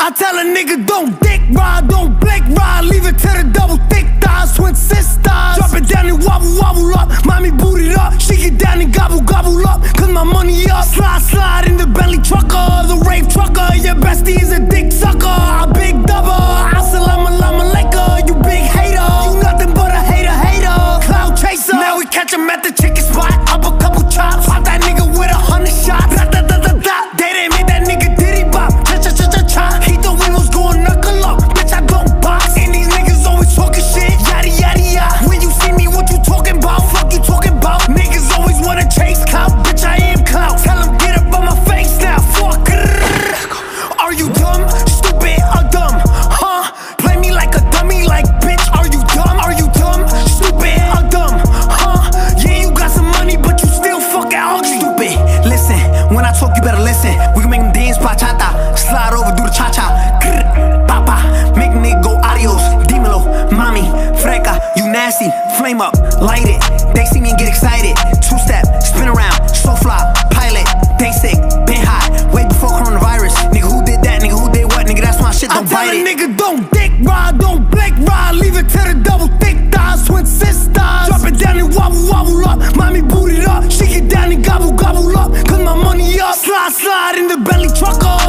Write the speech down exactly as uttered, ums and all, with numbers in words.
I tell a nigga don't dick ride, don't blink ride, leave it to the double thick thighs, twin sisters. Drop it down and wobble, wobble up, mommy boot it up. She get down and gobble, gobble up, cause my money up. Slide, slide in the Bentley trucker, the rave trucker. Your bestie is a dick sucker, a big double. Assalamu alaikum, you big hater. You nothing but a hater, hater. Cloud chaser. Now we catch him at the chicken spot, up a couple chops. Pop that nigga with a hundred shots. Da, da, da, da, da. They didn't make that nigga diddy bop. Cha, cha, cha, cha, cha. He thought we was going knuckle up. Bitch, I don't box. And these niggas always talking shit. Yada, yada, yada. When you see me, what you talking about? Fuck you talking about? Niggas always wanna chase clout. Bitch, I am clout. Tell him get up on my face now. Fuck. Are you dumb, stupid, or dumb? Huh? Play me like a dummy, like bitch. Are you dumb? Are you dumb, stupid, or dumb? Huh? Yeah, you got some money, but you still fucking ugly. Stupid. Listen, when I talk, you better listen. We can make them dance bachata, slide over, do the cha cha. Grr, papa, make nigga go adios. Dímelo, mami, freca, you nasty. Flame up, light it. They see me and get excited. Two step, spin around, so fly, pilot. They sick, been hot, way before coronavirus. Nigga, who did that? Nigga, who did what? Nigga, that's my shit, don't bite it. I tell a nigga don't dick ride, don't blink ride, leave it to the double thick thighs, twin sisters. Drop it down and wobble, wobble up, mommy boot it up. She get down and gobble, gobble up, cause my money up. Slide, slide in the Bentley trucker,